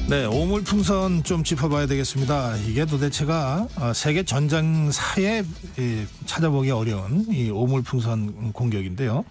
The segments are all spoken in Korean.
네, 오물풍선 좀 짚어봐야 되겠습니다. 이게 도대체가 세계 전장사에 찾아보기 어려운 이 오물풍선 공격인데요.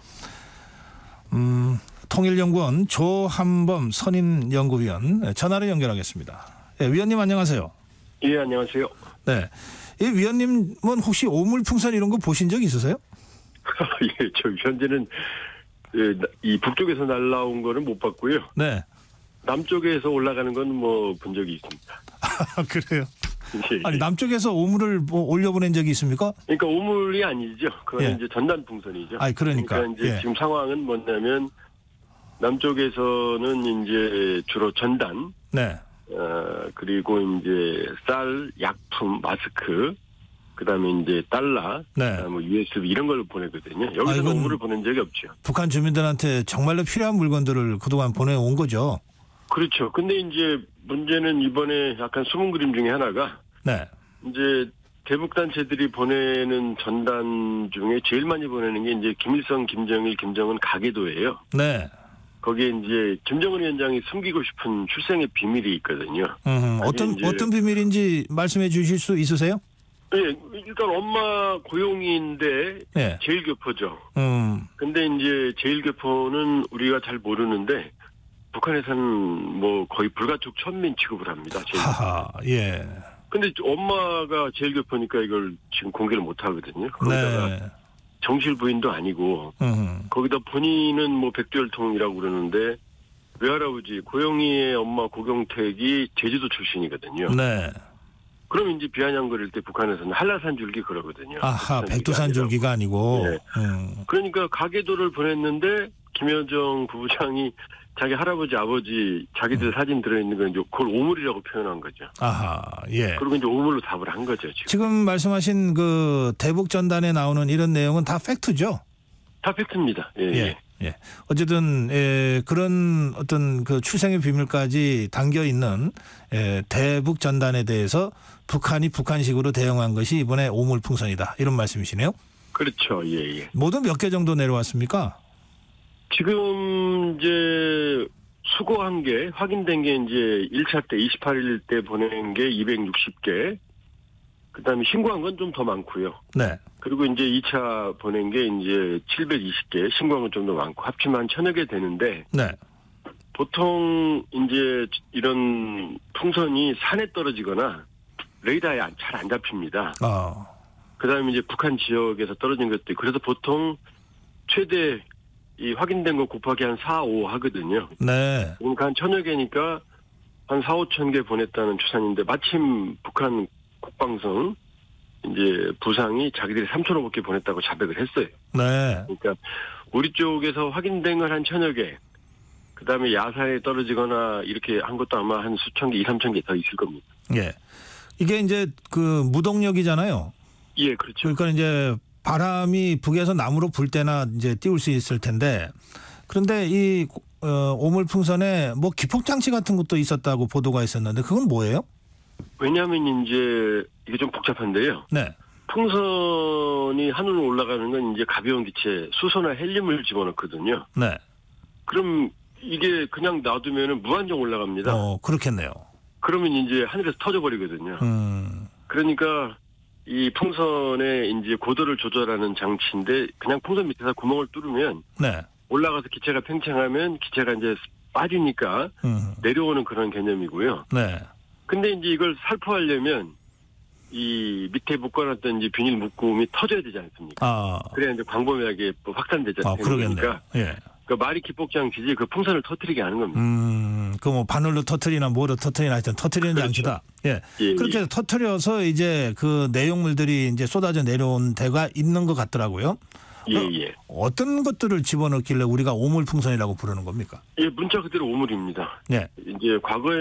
통일연구원 조한범 선임연구위원 전화로 연결하겠습니다. 네, 위원님 안녕하세요. 예, 안녕하세요. 네, 이 위원님은 혹시 오물풍선 이런 거 보신 적 있으세요? 예, 저 현재는 이 북쪽에서 날라온 거는 못 봤고요. 네. 남쪽에서 올라가는 건 뭐 본 적이 있습니다. 아, 그래요? 예, 아니, 남쪽에서 오물을 뭐 올려보낸 적이 있습니까? 그러니까 오물이 아니죠. 그건 예. 이제 전단풍선이죠. 아니, 그러니까 이제 예. 지금 상황은 뭐냐면 남쪽에서는 이제 주로 전단, 네. 그리고 이제 쌀, 약품, 마스크, 그다음에 이제 달러, 네. 뭐 USB 이런 걸 보내거든요. 여기서는 이건 오물을 보낸 적이 없죠. 북한 주민들한테 정말로 필요한 물건들을 그동안 보내온 거죠. 그렇죠. 근데 이제 문제는 이번에 약간 숨은 그림 중에 하나가 네. 이제 대북 단체들이 보내는 전단 중에 제일 많이 보내는 게 이제 김일성, 김정일, 김정은 가계도예요. 네. 거기에 이제 김정은 위원장이 숨기고 싶은 출생의 비밀이 있거든요. 어떤 비밀인지 말씀해 주실 수 있으세요? 네, 일단 엄마 고용인데 네. 제일교포죠. 근데 이제 제일교포는 우리가 잘 모르는데 북한에서는 뭐 거의 불가촉 천민 취급을 합니다. 하하, 예. 근데 엄마가 제일교포니까 이걸 지금 공개를 못 하거든요. 거기다가 네. 정실 부인도 아니고 거기다 본인은 뭐 백두혈통이라고 그러는데 외할아버지 고영희의 엄마 고경택이 제주도 출신이거든요. 네. 그럼 이제 비아냥거릴 때 북한에서는 한라산 줄기 그러거든요. 아하, 백두산 줄기가 아니고. 네. 그러니까 가계도를 보냈는데 김여정 부부장이 자기 할아버지, 아버지, 자기들 사진 들어있는 건 그걸 오물이라고 표현한 거죠. 아하, 예. 그리고 이제 오물로 답을 한 거죠, 지금. 지금 말씀하신 그 대북 전단에 나오는 이런 내용은 다 팩트죠? 다 팩트입니다. 예. 예. 예. 어쨌든, 그런 어떤 그 출생의 비밀까지 담겨 있는 대북 전단에 대해서 북한이 북한식으로 대응한 것이 이번에 오물풍선이다. 이런 말씀이시네요? 그렇죠. 예, 예. 모두 몇 개 정도 내려왔습니까? 지금 이제 수거한 게 확인된 게 이제 1차 때 28일 때 보낸 게 260개. 그다음에 신고한 건 좀 더 많고요. 네. 그리고 이제 2차 보낸 게 이제 720개, 신고한 건 좀 더 많고 합치면 한 1000여 개 되는데 네. 보통 이제 이런 풍선이 산에 떨어지거나 레이더에 잘 안 잡힙니다. 그다음에 이제 북한 지역에서 떨어진 것들. 그래서 보통 최대 이 확인된 거 곱하기 한 4, 5 하거든요. 네. 그러니까 한 1000여 개니까 한 4, 5천 개 보냈다는 추산인데 마침 북한 국방성 이제 부상이 자기들이 3,500개 보냈다고 자백을 했어요. 네. 그러니까 우리 쪽에서 확인된 건 한 1000여 개. 그다음에 야산에 떨어지거나 이렇게 한 것도 아마 한 수천 개, 2, 3천 개 더 있을 겁니다. 예. 이게 이제 그 무동력이잖아요. 예, 그렇죠. 그러니까 이제 바람이 북에서 남으로 불 때나 이제 띄울 수 있을 텐데 그런데 이 오물풍선에 뭐 기폭 장치 같은 것도 있었다고 보도가 있었는데 그건 뭐예요? 왜냐하면 이제 이게 좀 복잡한데요. 네. 풍선이 하늘로 올라가는 건 이제 가벼운 기체, 수소나 헬륨을 집어넣거든요. 네. 그럼 이게 그냥 놔두면 무한정 올라갑니다. 그렇겠네요. 그러면 이제 하늘에서 터져버리거든요. 그러니까 이 풍선의 이제 고도를 조절하는 장치인데 그냥 풍선 밑에서 구멍을 뚫으면 네. 올라가서 기체가 팽창하면 기체가 이제 빠지니까 내려오는 그런 개념이고요. 네. 근데 이제 이걸 살포하려면 이 밑에 묶어놨던 이제 비닐 묶음이 터져야 되지 않습니까? 그래야 이제 광범위하게 확산되지 않습니까? 그러겠네요. 예. 그 말이 기폭 장치지 그 풍선을 터뜨리게 하는 겁니다. 그 뭐 바늘로 터뜨리나 뭐로 터뜨리나 하여튼 터뜨리는 그렇죠. 장치다. 예. 예, 그렇게 예. 터뜨려서 이제 그 내용물들이 이제 쏟아져 내려온 데가 있는 것 같더라고요. 예, 예. 어떤 것들을 집어넣길래 우리가 오물풍선이라고 부르는 겁니까? 예, 문자 그대로 오물입니다. 예. 이제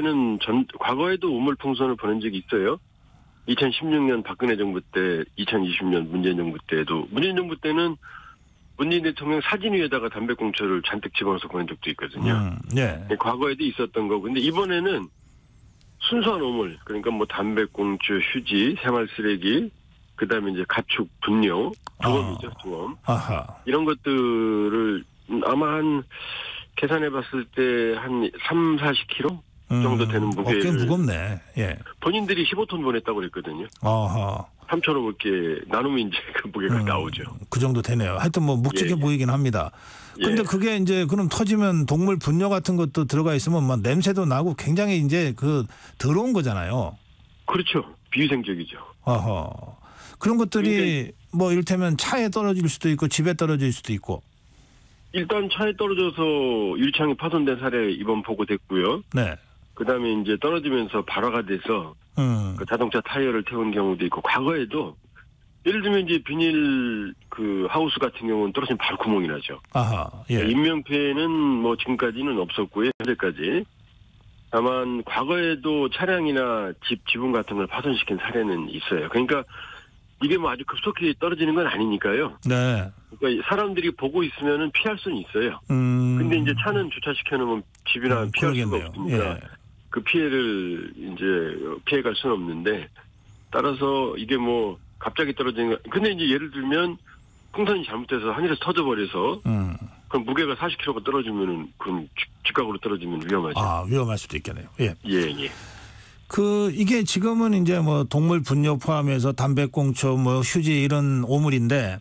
과거에도 오물풍선을 보낸 적이 있어요. 2016년 박근혜 정부 때, 2020년 문재인 정부 때도 문재인 정부 때는 문재인 대통령 사진 위에다가 담배꽁초를 잔뜩 집어넣어서 보낸 적도 있거든요. 예. 과거에도 있었던 거고. 근데 이번에는 순수한 오물, 그러니까 뭐 담배꽁초, 휴지, 생활 쓰레기, 그 다음에 이제 가축, 분뇨, 두엄이죠, 두엄. 아하. 이런 것들을 아마 한, 계산해 봤을 때 한 3, 40kg? 정도 되는 무게를. 꽤 무겁네. 예. 본인들이 15톤 보냈다고 그랬거든요. 아하. 3,000원 넘게 나누면 이제 그 무게가 나오죠. 그 정도 되네요. 하여튼 뭐 묵직해 보이긴 합니다. 근데 예. 그게 이제 그럼 터지면 동물 분뇨 같은 것도 들어가 있으면 막 냄새도 나고 굉장히 이제 그 더러운 거잖아요. 그렇죠. 비위생적이죠. 아하. 그런 것들이 뭐 이를테면 차에 떨어질 수도 있고 집에 떨어질 수도 있고. 일단 차에 떨어져서 유리창이 파손된 사례 이번 보고됐고요. 네. 그다음에 이제 떨어지면서 발화가 돼서 그 자동차 타이어를 태운 경우도 있고, 과거에도 예를 들면 이제 비닐 그 하우스 같은 경우는 떨어지면 바로 구멍이 나죠. 아하. 예. 인명피해는 뭐 지금까지는 없었고요. 현재까지. 다만 과거에도 차량이나 지붕 같은 걸 파손시킨 사례는 있어요. 그러니까 이게 뭐 아주 급속히 떨어지는 건 아니니까요. 네. 그러니까 사람들이 보고 있으면은 피할 수는 있어요. 근데 이제 차는 주차시켜 놓으면 집이나 피할 수가 없으니까 예. 그 피해를 이제 피해갈 수는 없는데, 따라서 이게 뭐 갑자기 떨어지는 거. 근데 이제 예를 들면 풍선이 잘못돼서 하늘에서 터져버려서 그럼 무게가 40kg가 떨어지면은 그건 직각으로 떨어지면 위험하죠. 아, 위험할 수도 있겠네요. 예. 예. 그 이게 지금은 이제 뭐 동물 분뇨 포함해서 담배꽁초, 뭐 휴지 이런 오물인데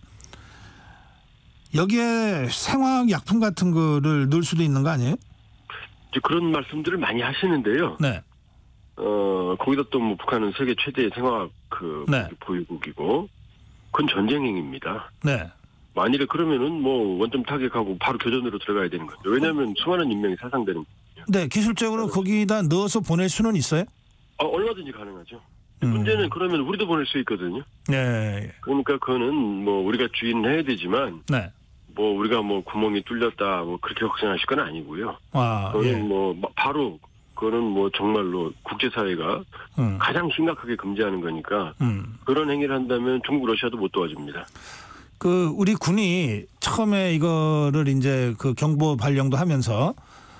여기에 생화학 약품 같은 거를 넣을 수도 있는 거 아니에요? 이제 그런 말씀들을 많이 하시는데요. 네. 거기다 또 뭐 북한은 세계 최대의 생화학 네. 보유국이고, 그건 전쟁행위입니다. 네. 만일에 그러면은 뭐 원점 타격하고 바로 교전으로 들어가야 되는 거죠. 왜냐하면 수많은 인명이 사상되는 거거든요. 네, 기술적으로 거기다 넣어서 보낼 수는 있어요? 얼마든지 가능하죠. 문제는 그러면 우리도 보낼 수 있거든요. 네. 그러니까 그거는 뭐 우리가 주의는 해야 되지만, 네. 뭐 우리가 뭐 구멍이 뚫렸다 뭐 그렇게 걱정하실 건 아니고요. 아, 그거는 예. 뭐 바로 그거는 뭐 정말로 국제사회가 가장 심각하게 금지하는 거니까 그런 행위를 한다면 중국, 러시아도 못 도와줍니다. 그 우리 군이 처음에 이거를 이제 그 경보 발령도 하면서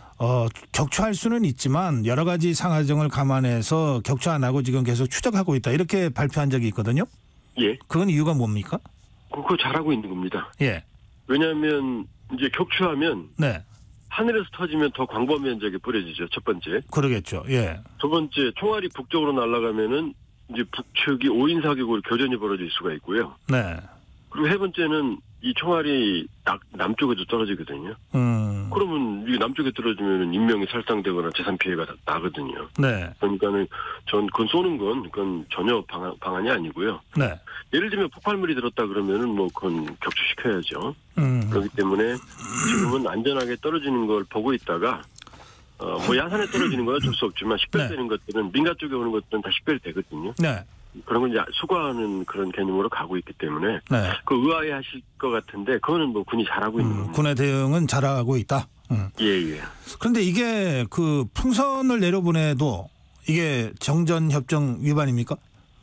격추할 수는 있지만 여러 가지 상하정을 감안해서 격추 안 하고 지금 계속 추적하고 있다 이렇게 발표한 적이 있거든요. 예. 그건 이유가 뭡니까? 그거 잘하고 있는 겁니다. 예. 왜냐하면 이제 격추하면 네. 하늘에서 터지면 더 광범위한 지역에 뿌려지죠. 첫 번째. 그러겠죠. 예. 두 번째, 총알이 북쪽으로 날아가면은 이제 북측이 5인 사격으로 교전이 벌어질 수가 있고요. 네. 그리고 세 번째는 이 총알이 남쪽에도 떨어지거든요. 그러면 이게 남쪽에 떨어지면 인명이 살상되거나 재산 피해가 나거든요. 네. 그러니까는 그건 쏘는 건 그건 전혀 방안이 아니고요. 네. 예를 들면 폭발물이 들었다 그러면은 뭐 그건 격추시켜야죠. 그렇기 때문에 지금은 안전하게 떨어지는 걸 보고 있다가 뭐 야산에 떨어지는 건 어쩔 수 없지만 식별되는 것들은 민가 쪽에 오는 것들은 다 식별되거든요. 네. 그런 건 이제 수거하는 그런 개념으로 가고 있기 때문에 네. 그 의아해하실 것 같은데 그거는 뭐 군이 잘하고 있는 겁니다. 군의 대응은 잘하고 있다. 예. 그런데 이게 그 풍선을 내려보내도 이게 정전협정 위반입니까?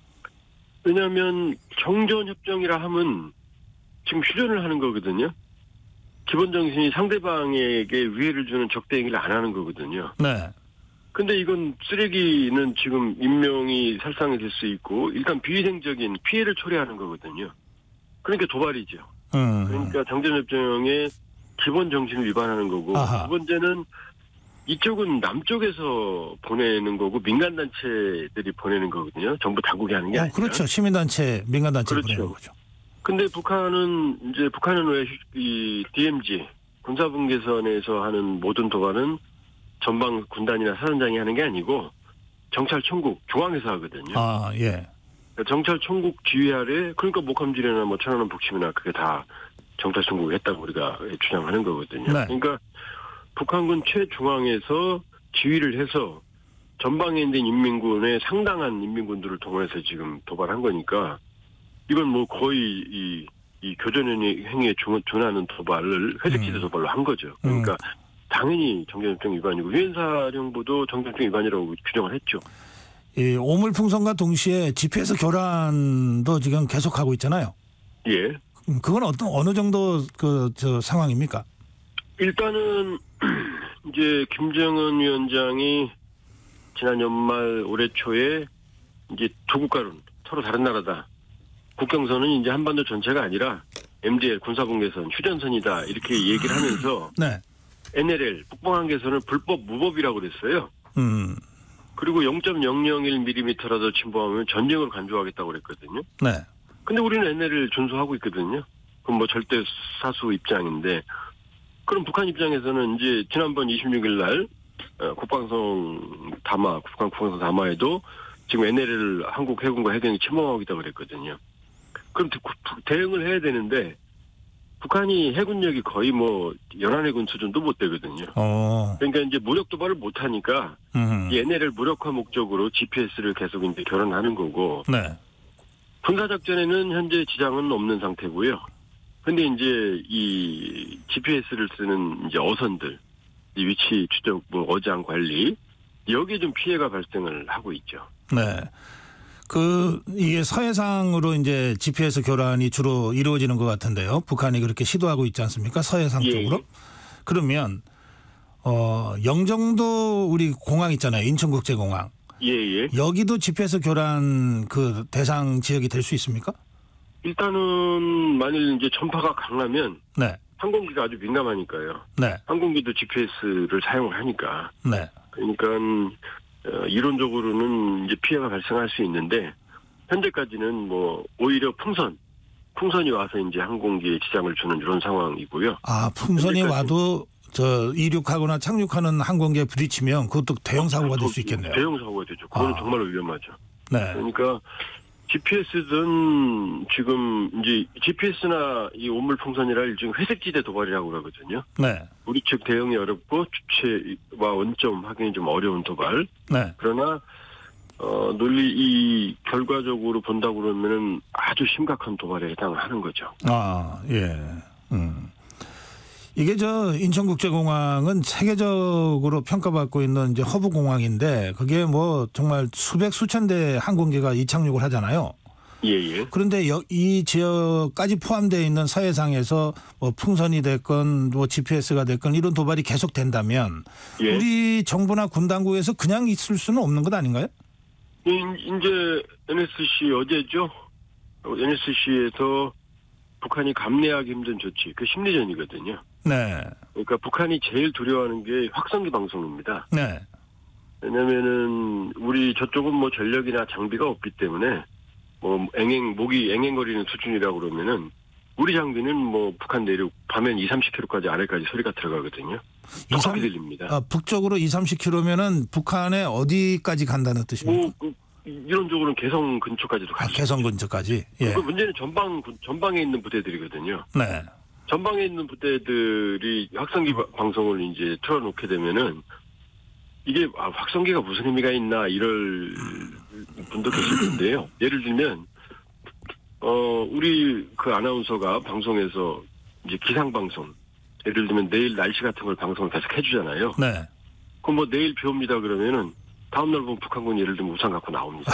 왜냐하면 정전협정이라 하면 지금 휴전을 하는 거거든요. 기본 정신이 상대방에게 위해를 주는 적대 행위를 안 하는 거거든요. 네. 근데 이건 쓰레기는 지금 인명이 살상이 될 수 있고 일단 비위생적인 피해를 초래하는 거거든요. 그러니까 도발이죠. 그러니까 정전협정의 기본 정신을 위반하는 거고 두 번째는 이쪽은 남쪽에서 보내는 거고 민간단체들이 보내는 거거든요. 정부 당국이 하는 게 아니라. 그렇죠. 시민단체, 민간단체 그렇죠. 보내는 거죠. 근데 북한은 왜 이 DMZ 군사분계선에서 하는 모든 도발은 전방 군단이나 사단장이 하는 게 아니고 정찰 총국 중앙에서 하거든요. 아, 예. 그러니까 정찰 총국 지휘 아래 그러니까 목함질이나 뭐 천안함 북침이나 그게 다 정찰 총국이 했다고 우리가 주장하는 거거든요. 네. 그러니까 북한군 최중앙에서 지휘를 해서 전방에 있는 인민군의 상당한 인민군들을 동원해서 지금 도발한 거니까 이건 뭐 거의 이 교전행위에 준하는 도발을 회색지대 도발로 한 거죠. 그러니까 당연히 정전협정 위반이고 유엔사령부도 정전협정 위반이라고 규정을 했죠. 이 오물풍선과 동시에 GPS 교란도 지금 계속하고 있잖아요. 예. 그건 어느 정도 저 상황입니까? 일단은 이제 김정은 위원장이 지난 연말 올해 초에 이제 두 국가는 서로 다른 나라다. 국경선은 이제 한반도 전체가 아니라 MDL 군사분계선 휴전선이다 이렇게 얘기를 하면서 네. NLL 북방한계선을 불법 무법이라고 그랬어요. 그리고 0.001mm라도 침범하면 전쟁을 간주하겠다고 그랬거든요. 네. 근데 우리는 NLL을 준수하고 있거든요. 그럼 뭐 절대 사수 입장인데, 그럼 북한 입장에서는 이제 지난번 26일 날 국방성 담화에도 지금 NLL 한국 해군과 해경이 침범하고 있다고 그랬거든요. 그럼 대응을 해야 되는데 북한이 해군력이 거의 뭐 연안해군 수준도 못 되거든요. 그러니까 이제 무력 도발을 못 하니까 이 NLL 무력화 목적으로 GPS를 계속 이제 결혼하는 거고. 네. 군사작전에는 현재 지장은 없는 상태고요. 근데 이제 이 GPS를 쓰는 이제 어선들, 이 위치 추적, 뭐 어장 관리, 여기에 좀 피해가 발생을 하고 있죠. 네. 이게 서해상으로 이제 GPS 교란이 주로 이루어지는 것 같은데요. 북한이 그렇게 시도하고 있지 않습니까? 서해상 쪽으로. 그러면, 영종도 우리 공항 있잖아요. 인천국제공항. 예. 여기도 GPS 교란 그 대상 지역이 될 수 있습니까? 일단은 만일 이제 전파가 강하면 네. 항공기가 아주 민감하니까요. 네. 항공기도 GPS를 사용을 하니까. 네. 그러니까 이론적으로는 이제 피해가 발생할 수 있는데 현재까지는 뭐 오히려 풍선이 와서 이제 항공기에 지장을 주는 이런 상황이고요. 아, 풍선이 와도 이륙하거나 착륙하는 항공기에 부딪히면 그것도 대형 사고가 될 수 있겠네요. 대형 사고가 되죠. 그거는 정말로 위험하죠. 네. 그러니까 GPS든 지금 이제 GPS나 이 온물풍선이라 일종의 회색지대 도발이라고 그러거든요. 네. 우리 측 대응이 어렵고 주체와 원점 확인이 좀 어려운 도발. 네. 그러나 논리 이 결과적으로 본다고 그러면은 아주 심각한 도발에 해당하는 거죠. 아, 예. 이게 인천국제공항은 세계적으로 평가받고 있는 이제 허브 공항인데 그게 뭐 정말 수천 대 항공기가 이착륙을 하잖아요. 예. 그런데 이 지역까지 포함되어 있는 서해상에서 뭐 풍선이 됐건 뭐 GPS가 됐건 이런 도발이 계속된다면 우리 정부나 군 당국에서 그냥 있을 수는 없는 것 아닌가요? 이제 NSC 어제죠. NSC에서 북한이 감내하기 힘든 조치, 그 심리전이거든요. 네. 그러니까 북한이 제일 두려워하는 게 확성기 방송입니다. 네. 왜냐면은 우리 저쪽은 뭐 전력이나 장비가 없기 때문에 뭐 목이 앵앵거리는 수준이라고 그러면은 우리 장비는 뭐 북한 내륙 밤엔 20-30km까지 아래까지 소리가 들어가거든요. 정확히 들립니다. 북쪽으로 20-30km면은 북한의 어디까지 간다는 뜻입니까? 이론적으로는 개성 근처까지도 가죠. 개성 근처까지. 예. 그 문제는 전방에 있는 부대들이거든요. 네. 전방에 있는 부대들이 확성기 방송을 이제 틀어놓게 되면은 이게 확성기가 무슨 의미가 있나 이럴 분도 계실 텐데요. 예를 들면 우리 그 아나운서가 방송에서 이제 기상 방송, 예를 들면 내일 날씨 같은 걸 방송을 계속 해주잖아요. 네. 그럼 뭐 내일 비 옵니다 그러면은 다음날 보면 북한군 예를 들면 우산 갖고 나옵니다.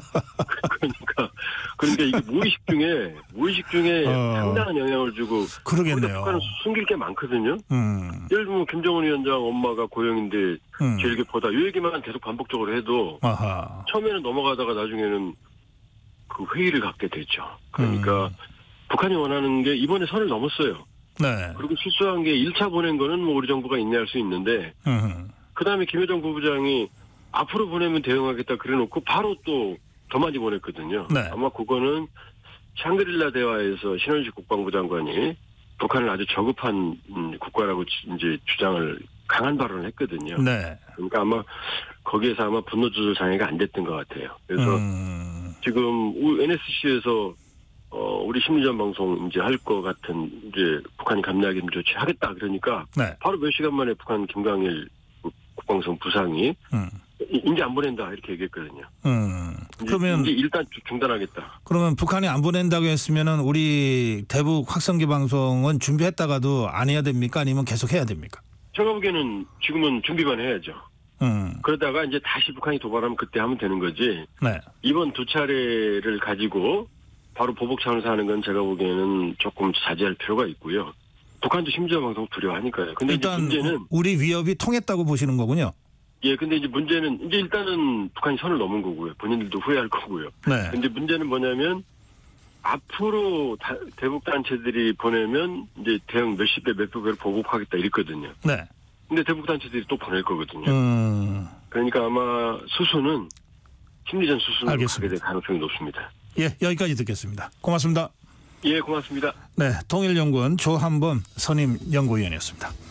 그러니까 이게 무의식 중에 상당한 영향을 주고. 그러겠네요. 북한은 숨길 게 많거든요. 예를 들면 김정은 위원장 엄마가 고영인데 길게 보다 이 얘기만 계속 반복적으로 해도 처음에는 넘어가다가 나중에는 그 회의를 갖게 되죠. 그러니까 북한이 원하는 게 이번에 선을 넘었어요. 네. 그리고 실수한 게 1차 보낸 거는 뭐 우리 정부가 인내할 수 있는데 그다음에 김여정 부부장이 앞으로 보내면 대응하겠다 그래놓고 바로 또 더 많이 보냈거든요. 네. 아마 그거는 샹그릴라 대화에서 신원식 국방부 장관이 북한을 아주 저급한 국가라고 이제 주장을 강한 발언을 했거든요. 네. 그러니까 아마 거기에서 아마 분노 조절 장애가 안 됐던 것 같아요. 그래서 지금 NSC에서 우리 심리전 방송 이제 할 것 같은 이제 북한이 감내하기 조치 하겠다 그러니까 바로 몇 시간 만에 북한 김광일 국방성 부상이 이제 안 보낸다 이렇게 얘기했거든요. 그러면 이제 일단 중단하겠다. 그러면 북한이 안 보낸다고 했으면은 우리 대북 확성기 방송은 준비했다가도 안 해야 됩니까? 아니면 계속 해야 됩니까? 제가 보기에는 지금은 준비만 해야죠. 그러다가 이제 다시 북한이 도발하면 그때 하면 되는 거지. 네. 이번 두 차례를 가지고 바로 보복 차원에서 하는 건 제가 보기에는 조금 자제할 필요가 있고요. 북한도 심지어 방송 두려워하니까요. 근데 일단 이제 문제는 우리 위협이 통했다고 보시는 거군요. 예, 근데 이제 문제는 이제 일단은 북한이 선을 넘은 거고요. 본인들도 후회할 거고요. 네. 근데 문제는 뭐냐면 앞으로 대북 단체들이 보내면 이제 대응 몇십 배, 몇백 배를 보복하겠다 이랬거든요. 네. 근데 대북 단체들이 또 보낼 거거든요. 그러니까 아마 수순은 심리전 수순으로 알겠습니다. 가게 될 가능성이 높습니다. 예, 여기까지 듣겠습니다. 고맙습니다. 예, 고맙습니다. 네, 통일연구원 조한범 선임 연구위원이었습니다.